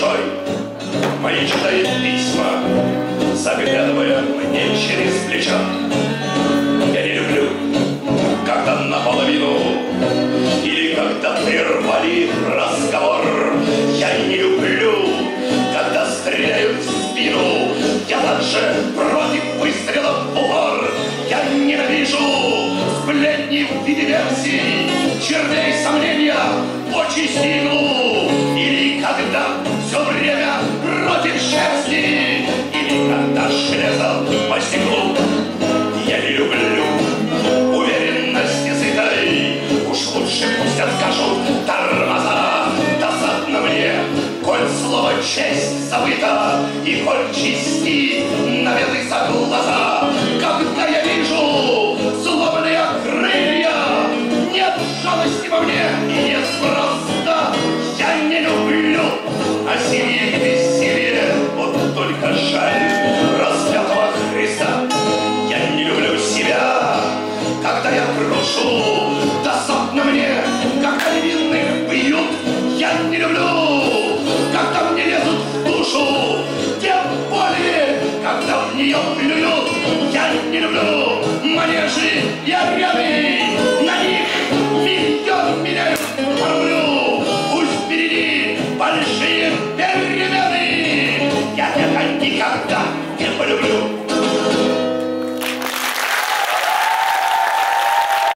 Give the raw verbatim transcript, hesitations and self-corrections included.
душой мои читает письма, заглядывая мне через плечо. Я не люблю, когда наполовину или когда прервали разговор. Я не люблю, когда стреляют в спину. Я также против выстрелов в упор. Я ненавижу сплетни в виде версий, червей сомнения, почести иглу. Или когда все время против шерсти, или когда железо по стеклу. Я не люблю уверенности сытой. Уж лучше пусть откажут тормоза. Досадно мне, коль слово честь забыто, и коль чести наведы за глаза. Когда я вижу злобные крылья, нет жалости во мне и нет сброса.